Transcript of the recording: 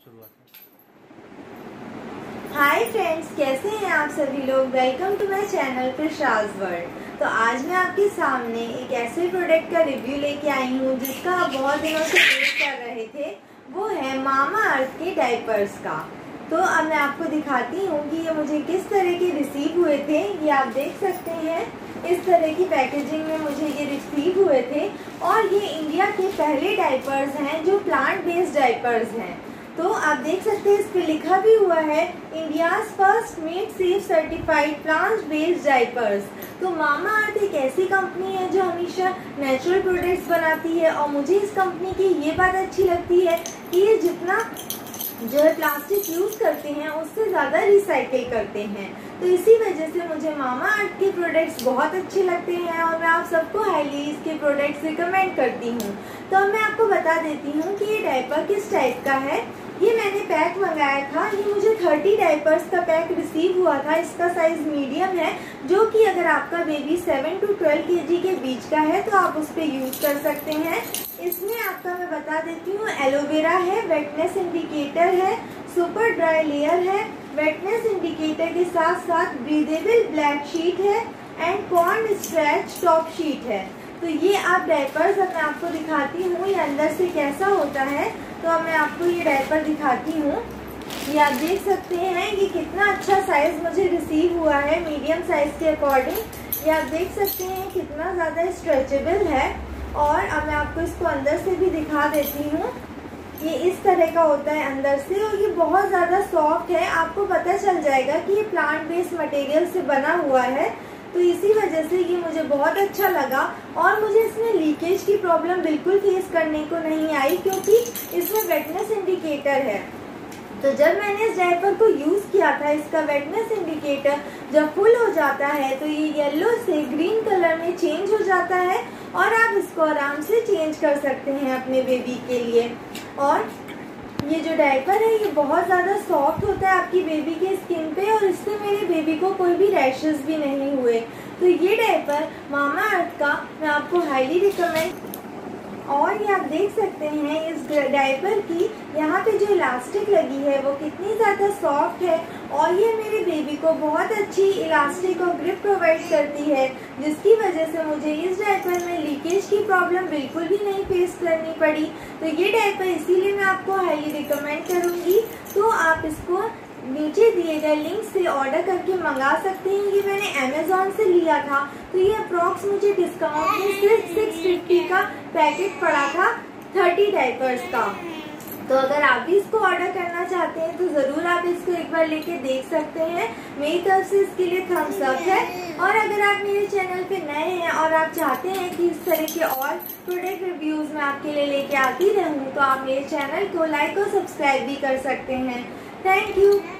शुरुआत है। Hi friends, कैसे हैं आप सभी लोग। वेलकम टू माय चैनल प्रशाज वर्ल्ड। तो आज मैं आपके सामने एक ऐसे प्रोडक्ट का रिव्यू लेके आई हूँ जिसका आप बहुत दिनों से वेट कर रहे थे। वो है मामा अर्थ के डायपर्स का। तो अब मैं आपको दिखाती हूँ कि ये मुझे किस तरह के रिसीव हुए थे। ये आप देख सकते हैं, इस तरह की पैकेजिंग में मुझे ये रिसीव हुए थे। और ये इंडिया के पहले डायपर्स हैं जो प्लांट बेस्ड डायपर्स हैं। तो आप देख सकते हैं, इस पे लिखा भी हुआ है India's first made safe certified plant based diapers. तो मामा अर्थ एक ऐसी कंपनी है जो हमेशा नेचुरल प्रोडक्ट्स बनाती है। और मुझे इस कंपनी की ये बात अच्छी लगती है कि ये जितना जो है प्लास्टिक यूज करते हैं उससे ज़्यादा रिसाइकिल करते हैं। तो इसी वजह से मुझे मामा अर्थ के प्रोडक्ट्स बहुत अच्छे लगते हैं और मैं आप सबको हाईली इसके प्रोडक्ट्स रिकमेंड करती हूँ। तो अब मैं आपको बता देती हूँ कि ये डायपर किस टाइप का है। ये मैंने पैक मंगाया था। ये मुझे 30 डायपर्स का पैक रिसीव हुआ था। इसका साइज मीडियम है, जो कि अगर आपका बेबी 7 to 12 kg के बीच का है तो आप उस पर यूज कर सकते हैं। इसमें आपका मैं बता देती हूँ, एलोवेरा है, वेटनेस इंडिकेटर है, सुपर ड्राई लेयर है, वेटनेस इंडिकेटर के साथ साथ ब्रीदेबल ब्लैक शीट है and corn stretch top sheet है। तो ये आप डायपर्स अब मैं आपको दिखाती हूँ ये अंदर से कैसा होता है। तो अब मैं आपको ये डायपर दिखाती हूँ। ये आप देख सकते हैं ये कितना अच्छा साइज मुझे रिसीव हुआ है, मीडियम साइज के अकॉर्डिंग। ये आप देख सकते हैं कितना ज़्यादा स्ट्रेचेबल है। और अब मैं आपको इसको अंदर से भी दिखा देती हूँ। ये इस तरह का होता है अंदर से और ये बहुत ज़्यादा सॉफ्ट है। आपको पता चल जाएगा कि ये प्लांट बेस्ड मटेरियल से बना हुआ है। तो इसी वजह से ये मुझे बहुत अच्छा लगा। और मुझे इसमें लीकेज की प्रॉब्लम बिल्कुल फेस करने को नहीं आई, क्योंकि इसमें वेटनेस इंडिकेटर है। तो जब मैंने इस डायपर को यूज़ किया था, इसका वेटनेस इंडिकेटर जब फुल हो जाता है तो ये येलो से ग्रीन कलर में चेंज हो जाता है और आप इसको आराम से चेंज कर सकते हैं अपने बेबी के लिए। और ये जो डायपर है ये बहुत ज़्यादा सॉफ्ट होता है आपकी बेबी के स्किन पे और इससे मेरे बेबी को कोई भी रैशेस भी नहीं हुए। तो ये डायपर मामा अर्थ का मैं आपको हाईली रिकमेंड। और ये आप देख सकते हैं इस डायपर की यहाँ पे जो इलास्टिक लगी है वो कितनी ज़्यादा सॉफ्ट है और ये मेरे बेबी को बहुत अच्छी इलास्टिक और ग्रिप प्रोवाइड करती है, जिसकी वजह से मुझे इस डायपर में लीकेज की प्रॉब्लम बिल्कुल भी नहीं फेस करनी पड़ी। तो ये डायपर इसीलिए मैं आपको हाईली रिकमेंड करूँगी। तो आप इसको नीचे दिए गए लिंक से ऑर्डर करके मंगा सकते हैं। ये मैंने अमेज़ॉन से लिया था। तो ये अप्रॉक्स मुझे डिस्काउंट में सिर्फ 650 का पैकेट पड़ा था 30 डायपर्स का। तो अगर आप भी इसको ऑर्डर करना चाहते हैं तो ज़रूर आप इसको एक बार लेके देख सकते हैं। मेरी तरफ से इसके लिए थम्स अप है। और अगर आप मेरे चैनल पे नए हैं और आप चाहते हैं कि इस तरह के और प्रोडक्ट रिव्यूज़ मैं आपके लिए लेके आती रहूँ तो आप मेरे चैनल को लाइक और सब्सक्राइब भी कर सकते हैं। Thank you.